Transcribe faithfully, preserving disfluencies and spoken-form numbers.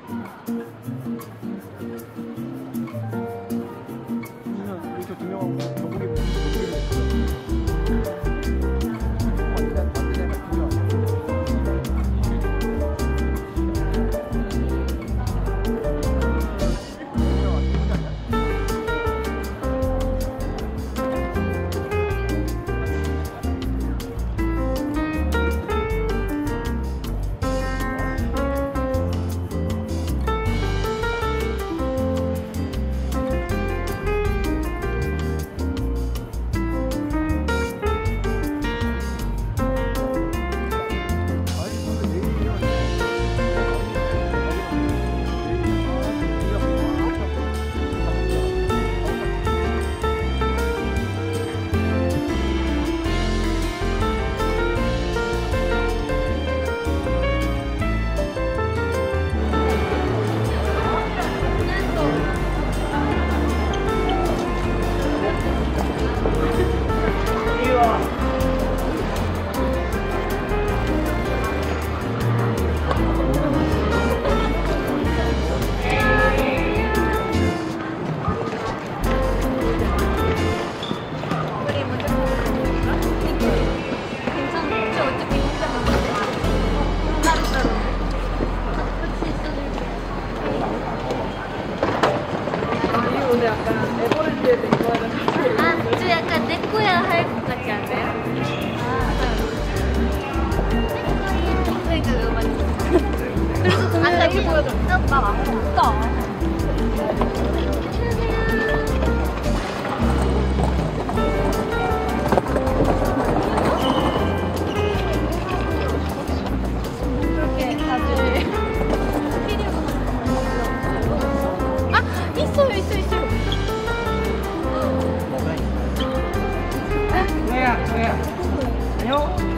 이렇게 두 명하고 저분이 저분이 근데 약간 에버랜드에서 이거는 아, 좀 약간 내 거야 할 것 같지 않아요? 아, 그러니까 그거 맞지? 그래서 아까 이렇게 보여줘. 막 아무것도 그렇게 다들 아! 있어요 있어 있어 뭐야 뭐야 안녕